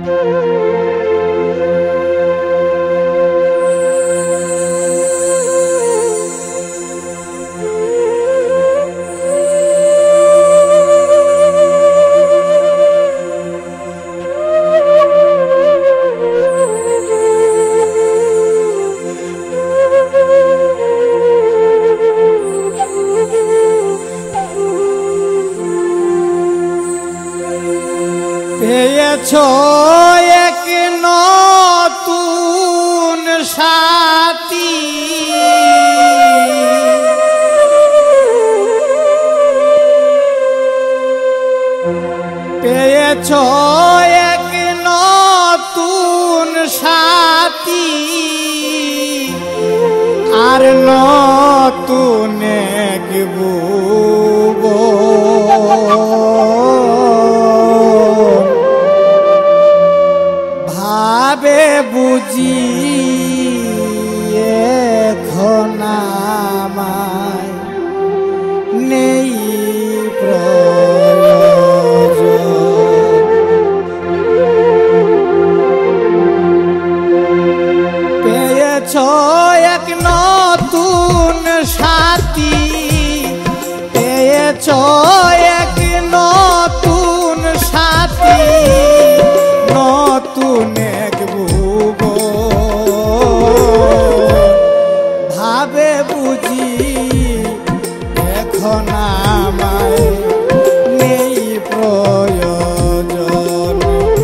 পেয়েছো এক নতুন সাথী, পেয়েছো এক নতুন সাথী, আর নতুন এক ভাবে বুঝি এখন আমায় নেই প্রয়োজন। পেয়েছো এক নতুন সাথী, পেয়েছো এক নতুন সাথী, নতুন এক ভাবে বুঝি এখন আমায় নেই প্রয়োজন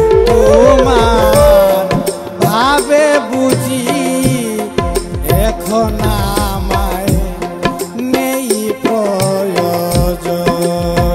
তোমার, ভাবে বুঝি এখন আমায় নেই প্রয়োজন।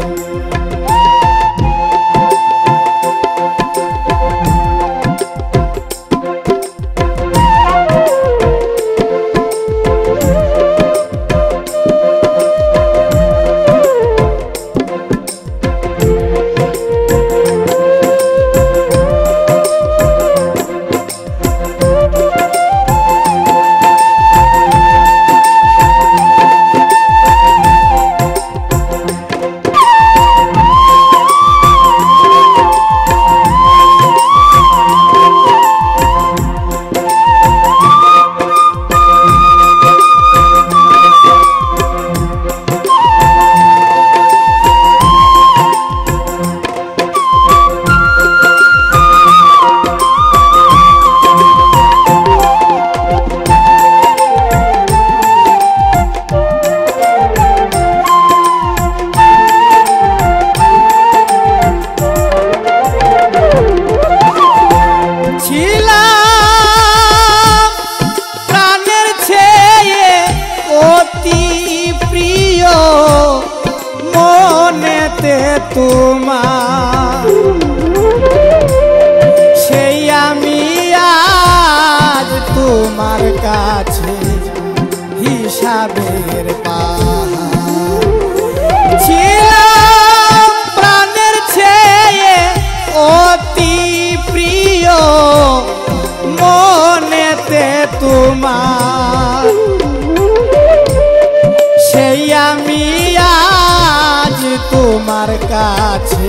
তোমার সেই আমি আজ তোমার কাছে হিসাবের পাহাড়, ছিলাম প্রাণের চেয়ে অতি প্রিয় মনেতে তোমার, সেই আমি আজ তোমার কাছে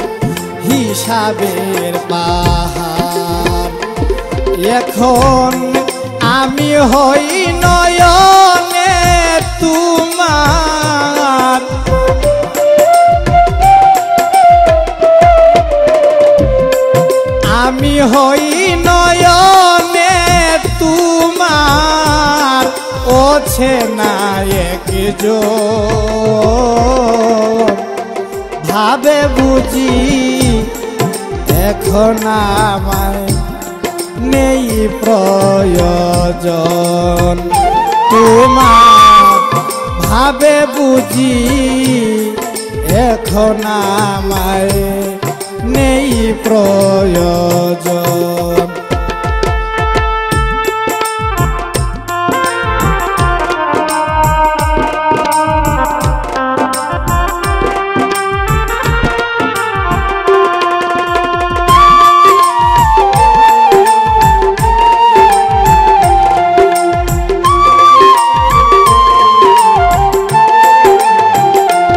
হিসাবের পাহাড়। এখন আমি হই নয়নে তোমার, আমি হই নয়নে তোমার, ওছে না একজন ভাবে বুঝি এখন আমায় নেই প্রয়োজন তোমার, ভাবে বুঝি এখন আমায় নেই প্রয়োজন।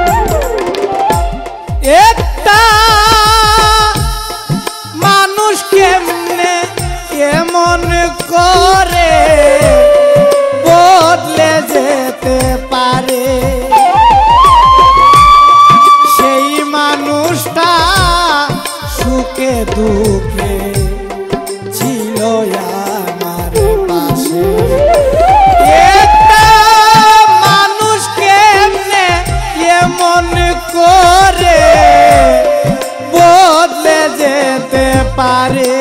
একটা মানুষ কেমনে এমন করে বদলে যেতে পারে সেই মানুষটা সুখে দুঃখে ছিল আমার পাশে একটা মানুষ কেমনে এমন করে বদলে যেতে পারে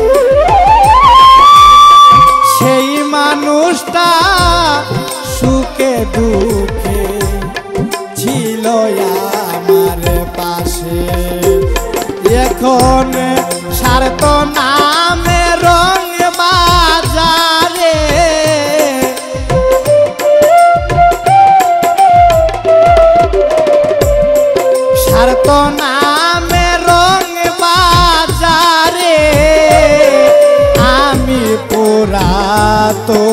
সেই মানুষটা সুখে দুঃখে ছিল আমার পাশে এখন স্বার্থ নামে রং বাজারে স্বার্থ নামে রং বাজারে আমি পুরাতো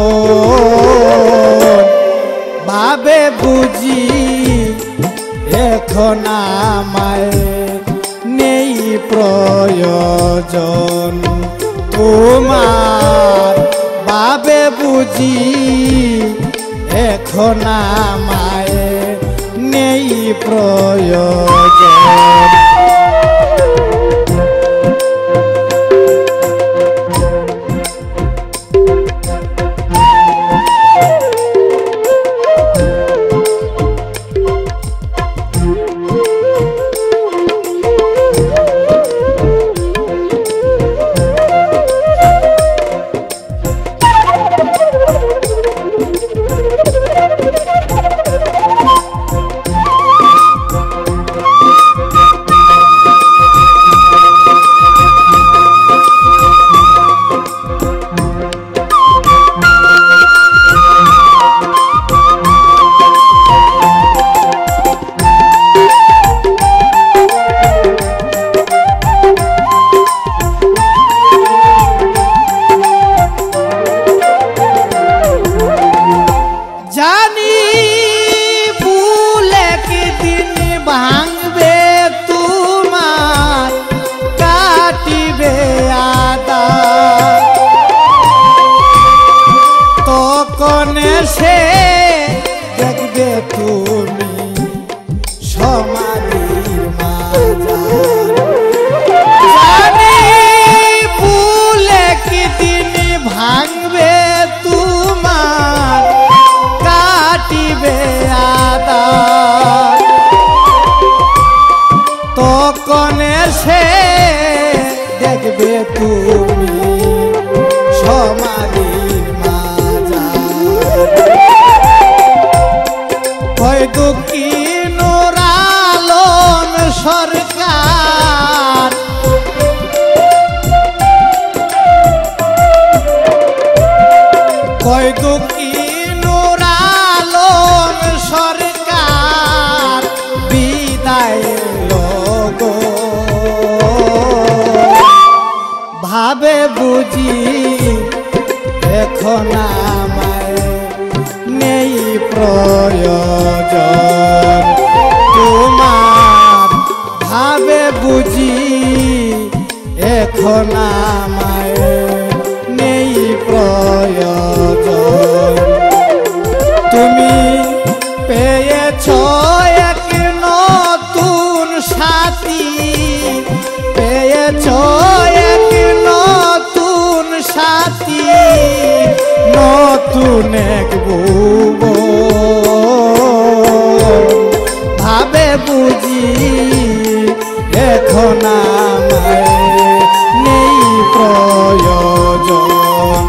ভাবে বুঝি এখন আমায় নেই প্রয়োজন তোমার ভাবে বুঝি এখন আমায় নেই প্রয়োজন সে দেখবে তুমি সমাধির মাঝার জানি ভুলে কি দিন ভাঙবে তোমার কাটিবে আদার তখন সে দেখবে তুমি সমাধির কয় দুঃখী নূর আলম সরকার কয় দুঃখী নূর আলম সরকার বিদায় লগো ভাবে বুঝি এখন আমায় নেই প্রয়োজন তোমার ভাবে বুঝি এখন আমায় নেই প্রয়োজন তুমি পেয়েছ এক নতুন সাথী পেয়েছ এক নতুন সাথী নতুন এক ভাবে বুঝি এখন আমায় নেই প্রয়োজন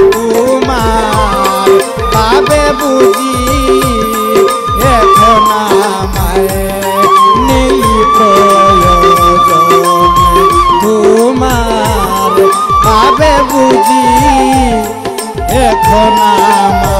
তোমার ভাবে বুঝি এখন আমায় নেই প্রয়োজন তোমার ভাবে বুঝি এখন